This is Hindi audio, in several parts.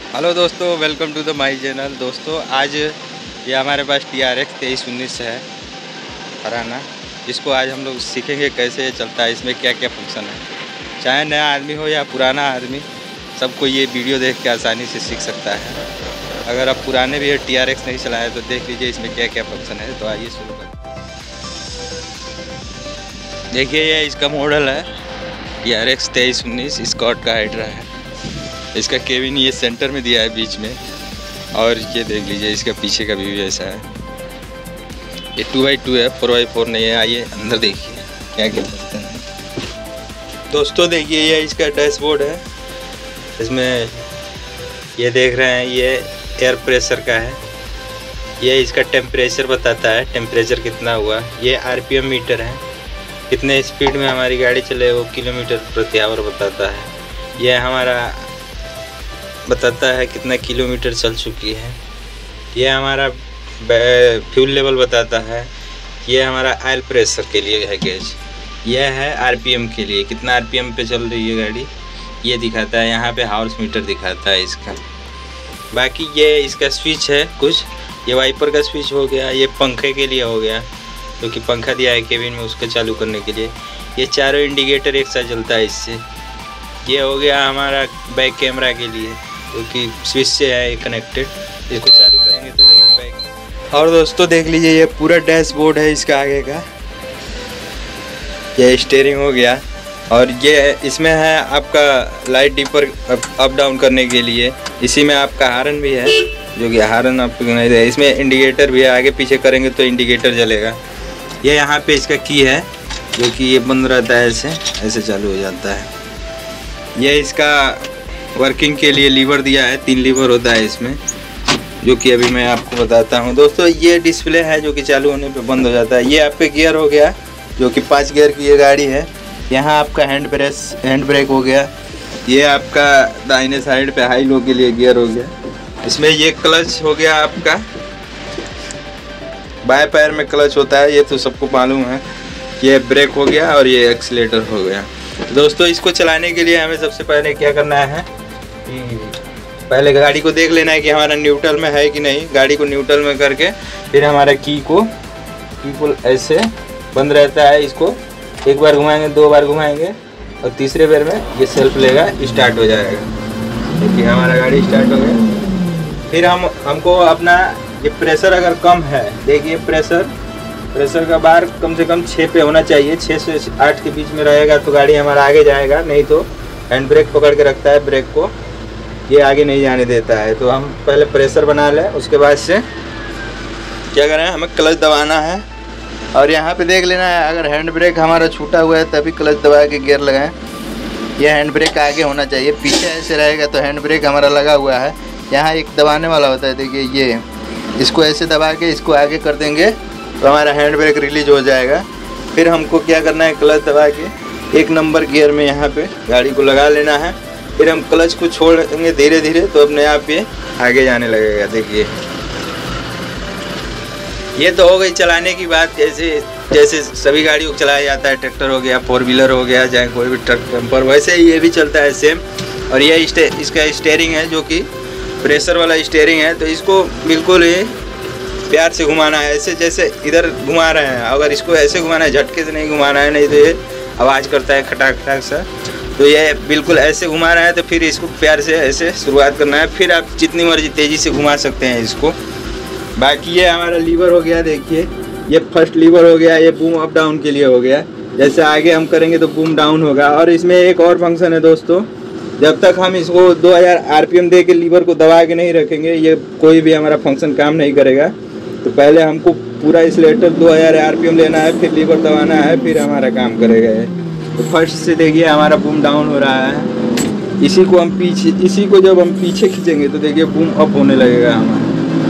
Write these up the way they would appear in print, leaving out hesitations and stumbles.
हेलो दोस्तों, welcome to the my channel. दोस्तों आज ये हमारे पास TRX 2319 है हराना। इसको आज हम लोग सीखेंगे कैसे ये चलता है, इसमें क्या क्या फंक्शन है। चाहे नया आदमी हो या पुराना आदमी, सबको ये वीडियो देख के आसानी से सीख सकता है। अगर आप पुराने भी TRX नहीं चलाए तो देख लीजिए इसमें क्या क्या फंक्शन है। तो आइए शुरू करें। देखिए ये इसका मॉडल है TRX 2319 स्कॉट का हाइड्रा है। इसका केबिन ये सेंटर में दिया है बीच में, और ये देख लीजिए इसका पीछे का व्यू ऐसा है। ये 2x2 है, 4x4 नहीं है। आइए अंदर देखिए क्या क्या करते हैं। दोस्तों देखिए ये इसका डैशबोर्ड है। इसमें ये देख रहे हैं ये एयर प्रेशर का है। ये इसका टेम्परेचर बताता है, टेम्परेचर कितना हुआ। ये RPM मीटर है, कितने स्पीड में हमारी गाड़ी चले वो किलोमीटर प्रति आवर बताता है। यह हमारा बताता है कितना किलोमीटर चल चुकी है। ये हमारा फ्यूल लेवल बताता है। ये हमारा ऑयल प्रेशर के लिए है गेज। यह है RPM के लिए, कितना RPM पे चल रही है गाड़ी ये दिखाता है। यहाँ पे हाउस मीटर दिखाता है इसका। बाकी ये इसका स्विच है कुछ। ये वाइपर का स्विच हो गया, ये पंखे के लिए हो गया क्योंकि पंखा दिया है केबिन में उसको चालू करने के लिए। ये चारों इंडिकेटर एक साथ जलता है इससे। ये हो गया हमारा बैक कैमरा के लिए क्योंकि स्विच से है कनेक्टेड। इसको चालू करेंगे तो देखिए बैक। और दोस्तों देख लीजिए ये पूरा डैशबोर्ड है इसका आगे का। ये स्टीयरिंग हो गया, और ये इसमें है आपका लाइट डिपर अप डाउन करने के लिए। इसी में आपका हारन भी है जो कि हारन आपको नहीं दे। इसमें इंडिकेटर भी है, आगे पीछे करेंगे तो इंडिकेटर जलेगा। ये यहाँ पे इसका की है जो कि ये बंद रहता है, ऐसे चालू हो जाता है। ये इसका वर्किंग के लिए लीवर दिया है, 3 लीवर होता है इसमें, जो कि अभी मैं आपको बताता हूँ। दोस्तों ये डिस्प्ले है जो कि चालू होने पे बंद हो जाता है। ये आपके गियर हो गया जो कि 5 गियर की ये गाड़ी है। यहाँ आपका हैंड ब्रेक हो गया। ये आपका दाहिने साइड पे हाई लो के लिए गियर हो गया। इसमें ये क्लच हो गया आपका, बाएं पैर में क्लच होता है, ये तो सबको मालूम है। ये ब्रेक हो गया और ये एक्सीलेटर हो गया। दोस्तों इसको चलाने के लिए हमें सबसे पहले क्या करना है कि पहले गाड़ी को देख लेना है कि हमारा न्यूट्रल में है कि नहीं। गाड़ी को न्यूट्रल में करके फिर हमारा की को ऐसे बंद रहता है। इसको एक बार घुमाएंगे, 2 बार घुमाएंगे और तीसरे बार में ये सेल्फ लेगा, स्टार्ट हो जाएगा। क्योंकि हमारा गाड़ी स्टार्ट हो गया। फिर हमको अपना ये प्रेशर अगर कम है, देखिए प्रेशर का बार कम से कम 6 पे होना चाहिए। 6 से 8 के बीच में रहेगा तो गाड़ी हमारा आगे जाएगा, नहीं तो हैंड ब्रेक पकड़ के रखता है ब्रेक को, ये आगे नहीं जाने देता है। तो हम पहले प्रेशर बना लें, उसके बाद से क्या करें, हमें क्लच दबाना है। और यहाँ पे देख लेना है अगर हैंड ब्रेक हमारा छूटा हुआ है तभी क्लच दबा के गियर लगाएं। ये हैंड ब्रेक आगे होना चाहिए, पीछे ऐसे रहेगा तो हैंड ब्रेक हमारा लगा हुआ है। यहाँ एक दबाने वाला होता है, देखिए ये, इसको ऐसे दबा के इसको आगे कर देंगे तो हमारा हैंड ब्रेक रिलीज हो जाएगा। फिर हमको क्या करना है, क्लच दबा के 1 नंबर गियर में यहाँ पे गाड़ी को लगा लेना है। फिर हम क्लच को छोड़ेंगे धीरे धीरे तो अपने आप ये आगे जाने लगेगा। देखिए ये तो हो गई चलाने की बात। जैसे सभी गाड़ियों को चलाया जाता है, ट्रैक्टर हो गया, 4 व्हीलर हो गया, चाहे कोई भी ट्रक टेम्पर, वैसे ही ये भी चलता है सेम। और ये इसका स्टीयरिंग है जो कि प्रेशर वाला स्टीयरिंग है। तो इसको बिल्कुल ही प्यार से घुमाना है, ऐसे जैसे इधर घुमा रहे हैं। अगर इसको ऐसे घुमाना है, झटके से नहीं घुमाना है, नहीं तो ये आवाज़ करता है खटाक खटाक सा। तो ये बिल्कुल ऐसे घुमा रहा है तो फिर इसको प्यार से ऐसे शुरुआत करना है। फिर आप जितनी मर्जी तेज़ी से घुमा सकते हैं इसको। बाकी ये हमारा लीवर हो गया, देखिए ये फर्स्ट लीवर हो गया, ये बूम अप डाउन के लिए हो गया। जैसे आगे हम करेंगे तो बूम डाउन होगा। और इसमें एक और फंक्शन है दोस्तों, जब तक हम इसको 2000 RPM दे के लीवर को दबा के नहीं रखेंगे, ये कोई भी हमारा फंक्शन काम नहीं करेगा। तो पहले हमको पूरा एक्सीलेटर 2000 RPM लेना है, फिर लीवर दबाना है, फिर हमारा काम करेगा ये। तो फर्स्ट से देखिए हमारा बूम डाउन हो रहा है। इसी को जब हम पीछे खींचेंगे तो देखिए बूम अप होने लगेगा हमारा।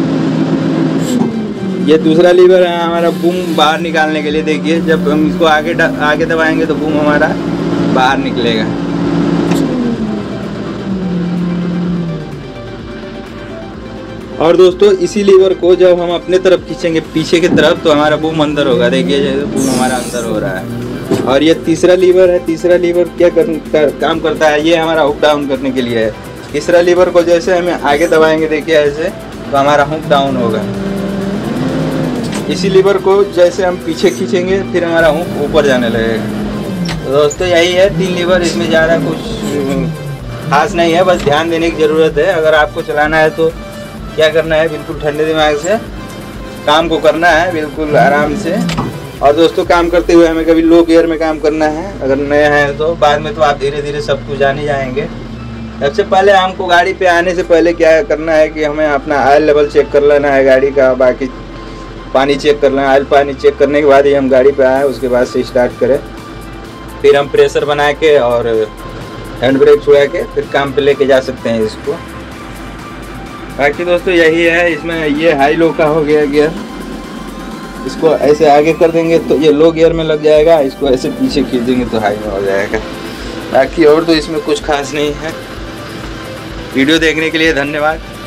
ये दूसरा लीवर है हमारा बूम बाहर निकालने के लिए। देखिए जब हम इसको आगे दबाएंगे तो बूम हमारा बाहर निकलेगा। और दोस्तों इसी लीवर को जब हम अपने तरफ खींचेंगे पीछे की तरफ तो हमारा बूम अंदर होगा। देखिए बूम हमारा अंदर हो रहा है। और ये तीसरा लीवर है। तीसरा लीवर क्या काम करता है, ये हमारा हुक डाउन करने के लिए है। तीसरा लीवर को जैसे हम आगे दबाएंगे देखिए ऐसे, तो हमारा हुक डाउन होगा। इसी लीवर को जैसे हम पीछे खींचेंगे फिर हमारा हुक ऊपर जाने लगेगा। तो दोस्तों यही है 3 लीवर, इसमें ज़्यादा कुछ खास नहीं है, बस ध्यान देने की ज़रूरत है। अगर आपको चलाना है तो क्या करना है, बिल्कुल ठंडे दिमाग से काम को करना है, बिल्कुल आराम से। और दोस्तों काम करते हुए हमें कभी लो गियर में काम करना है, अगर नए हैं तो। बाद में तो आप धीरे धीरे सब कुछ जान ही जाएंगे। सबसे पहले हमको गाड़ी पे आने से पहले क्या करना है कि हमें अपना ऑयल लेवल चेक कर लेना है गाड़ी का, बाकी पानी चेक कर लेना है। ऑयल पानी चेक करने के बाद ही हम गाड़ी पे आए, उसके बाद से स्टार्ट करें। फिर हम प्रेशर बना के और हैंड ब्रेक छुड़ा के फिर काम पे लेके जा सकते हैं इसको। बाकी दोस्तों यही है, इसमें ये हाई लो का हो गया गियर। इसको ऐसे आगे कर देंगे तो ये लो गियर में लग जाएगा, इसको ऐसे पीछे खींच देंगे तो हाई में हो जाएगा। बाकी और तो इसमें कुछ खास नहीं है। वीडियो देखने के लिए धन्यवाद।